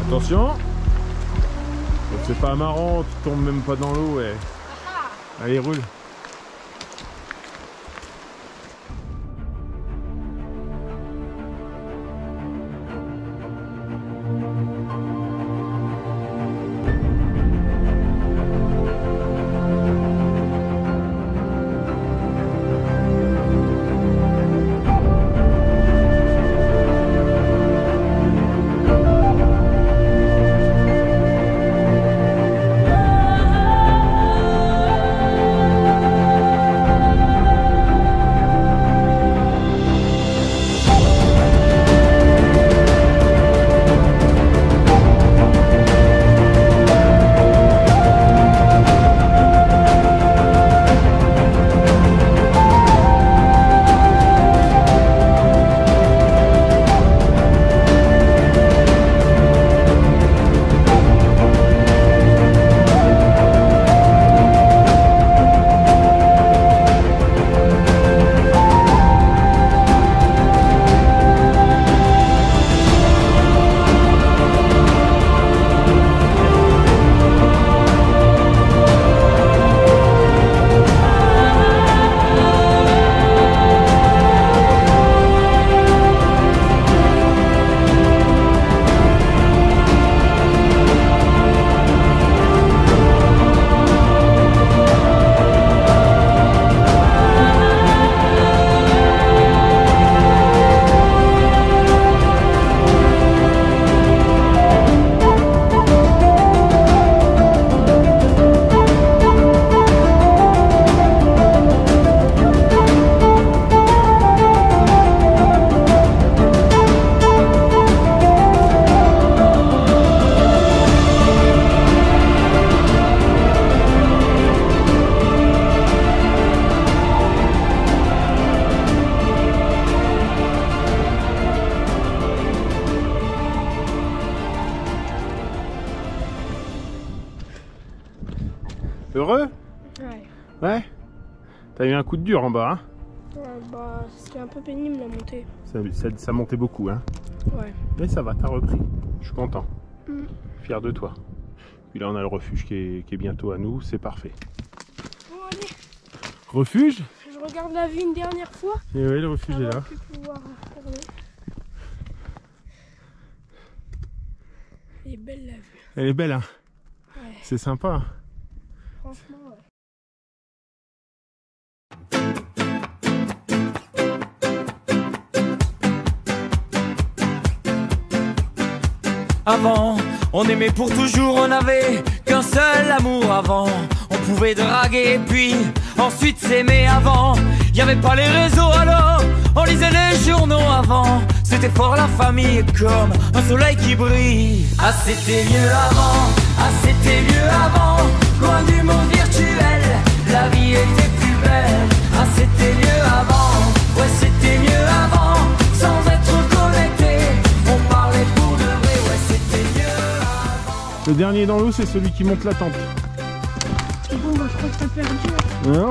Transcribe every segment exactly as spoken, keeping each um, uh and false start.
Attention. C'est pas marrant, tu tombes même pas dans l'eau. Ouais. Allez, roule. Heureux? Ouais. Ouais? T'as eu un coup de dur en bas, hein? Ouais, bah c'était un peu pénible la montée. Ça, ça, ça montait beaucoup, hein? Ouais. Mais ça va, t'as repris. Je suis content. Mm. Fier de toi. Puis là, on a le refuge qui est, qui est bientôt à nous, c'est parfait. Bon, allez. Refuge? Je regarde la vue une dernière fois. Et oui, le refuge est là. Plus pouvoir regarder. Elle est belle la vue. Elle est belle, hein? Ouais. C'est sympa. Franchement, ouais. Avant, on aimait pour toujours, on n'avait qu'un seul amour avant. On pouvait draguer puis ensuite s'aimer avant. Y avait pas les réseaux alors, on lisait les journaux avant. C'était fort la famille comme un soleil qui brille. Ah c'était mieux avant, ah c'était mieux avant. Loin du monde virtuel, la vie était plus belle. Ah c'était mieux avant, ouais c'était mieux avant. Sans être connecté, on parlait pour de vrai, ouais c'était mieux avant. Le dernier dans l'eau, c'est celui qui monte la tente. Bon, bah je crois que t'as perdu. Non?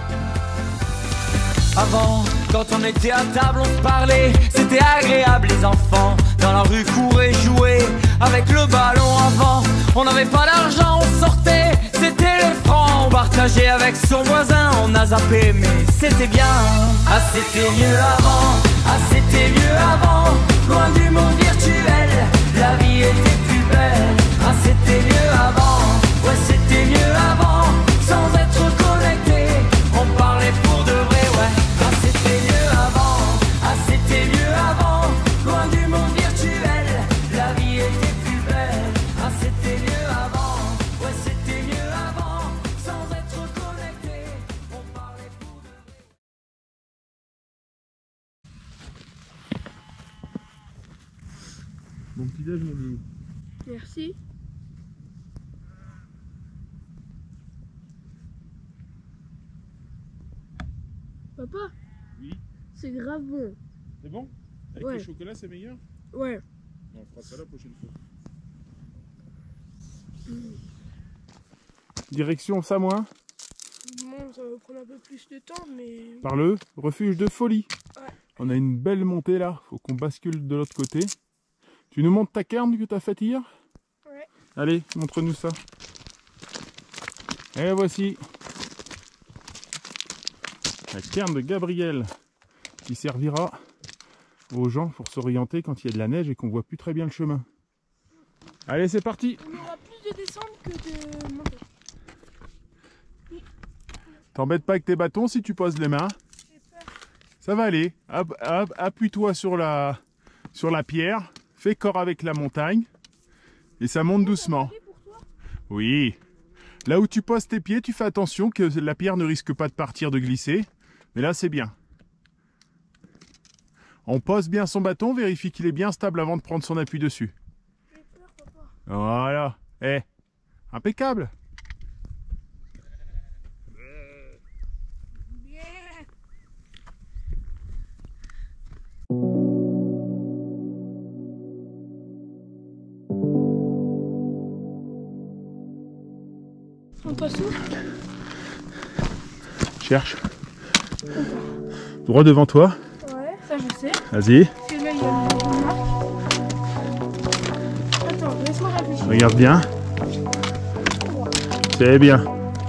Avant, quand on était à table, on se parlait, c'était agréable les enfants. Dans la rue, courir, jouer avec le ballon avant. On n'avait pas d'argent, on sortait, c'était les francs. On partageait avec son voisin, on a zappé, mais c'était bien. Ah c'était mieux avant, ah c'était mieux avant. Loin du monde virtuel, la vie était plus belle. Ah c'était mieux avant, ouais c'était mieux avant. Sans être connecté, on parlait pour de vrai, ouais. Ah c'était mieux avant, ah c'était mieux avant. Loin du monde virtuel, la vie était plus belle. Ah c'était mieux avant, ouais c'était mieux avant. Sans être connecté, on parlait pour de vrai. Bon petit déj, mon loulou. Merci. Papa, Oui. c'est grave bon. C'est bon? Avec Ouais. le chocolat, c'est meilleur? Ouais. On fera ça la prochaine fois. Direction Samoin, Bon, ça va prendre un peu plus de temps, mais... par le refuge de folie. Ouais. On a une belle montée là, faut qu'on bascule de l'autre côté. Tu nous montres ta cairn que t'as faite hier? Allez, montre-nous ça. Et voici la cairn de Gabriel qui servira aux gens pour s'orienter quand il y a de la neige et qu'on voit plus très bien le chemin. Allez, c'est parti. On aura plus de descente que de montée. T'embêtes pas avec tes bâtons si tu poses les mains. Ça va aller. Appuie-toi sur la, sur la pierre. Fais corps avec la montagne. Et ça monte doucement. Oui. Là où tu poses tes pieds, tu fais attention que la pierre ne risque pas de partir, de glisser. Mais là, c'est bien. On pose bien son bâton, vérifie qu'il est bien stable avant de prendre son appui dessus. J'ai peur, papa. Voilà. Eh, impeccable. On passe où? Cherche. Droit devant toi. Ouais, ça je sais. Vas-y. C'est là, il y a une marque. Attends, laisse-moi réfléchir. Regarde bien. C'est bien.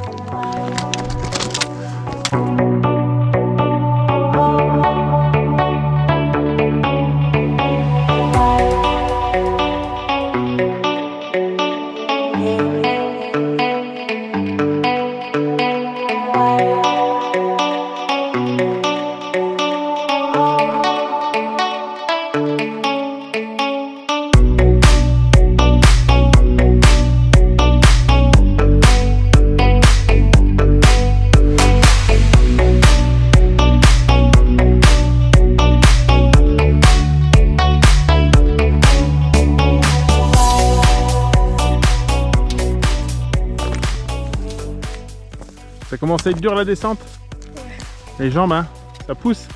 Ça commence à être dur la descente. Ouais. Les jambes, hein, ça pousse.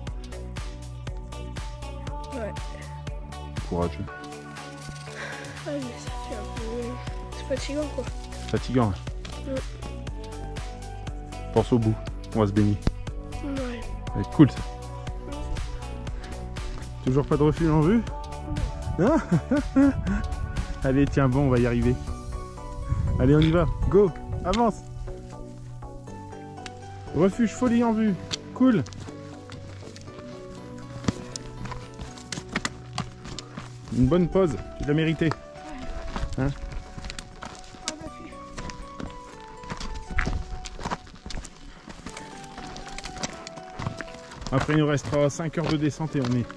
Ouais. Courageux. Ouais, mais ça fait un peu... C'est fatigant quoi. Fatigant. Hein. Ouais. Pense au bout, on va se baigner. Ouais. Ça va être cool ça. Toujours pas de refuge en vue? Non. Allez, tiens, bon, on va y arriver. Allez, on y va. Go, avance. Refuge folie en vue. Cool. Une bonne pause, tu l'as mérité. Hein? Après il nous restera cinq heures de descente et on est...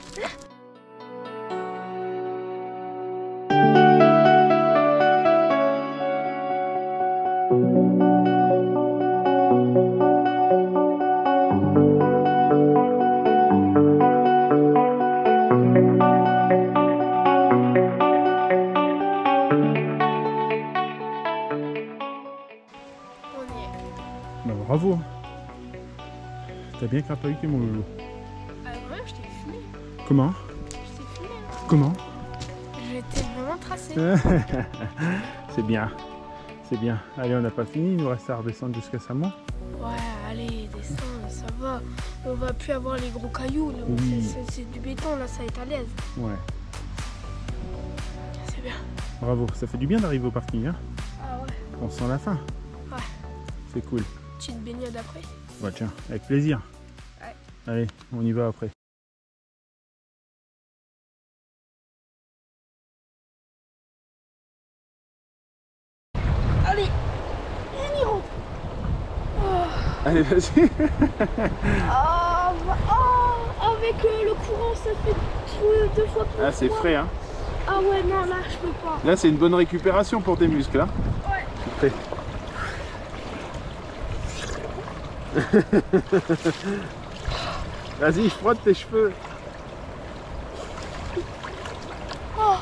Bah, bravo. T'as bien crapahuté mon loulou. Ah ouais, je t'ai fumé. Comment? Je t'ai fumé. Hein. Comment? J'étais vraiment tracé. C'est bien. C'est bien. Allez, on n'a pas fini. Il nous reste à redescendre jusqu'à Samon. Ouais, allez, descends, ça va. On va plus avoir les gros cailloux. Oui. C'est du béton, là, ça va être à l'aise. Ouais. C'est bien. Bravo. Ça fait du bien d'arriver au parking. Hein, Ah ouais. on sent la fin. Ouais. C'est cool. Petite baignade après. Bah tiens, avec plaisir. Ouais. Allez, on y va après. Allez, on y rentre. Oh. Allez, vas-y. Ah, bah, oh, avec euh, le courant, ça fait deux, deux fois plus. Ah, c'est frais, hein. Ah ouais, non, là, je peux pas. Là, c'est une bonne récupération pour tes muscles, hein. Ouais. C'est frais. Vas-y, frotte tes cheveux. Oh.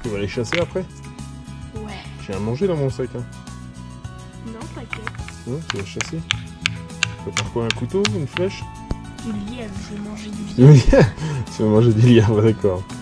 Tu vas les chasser après? Ouais. J'ai à manger dans mon sac. Hein. Non, t'inquiète. Non, tu vas chasser. Tu vas faire quoi? Un couteau? Une flèche? Du lièvre, je vais manger du Du lièvre. lièvre. Tu vas manger du lièvre, d'accord.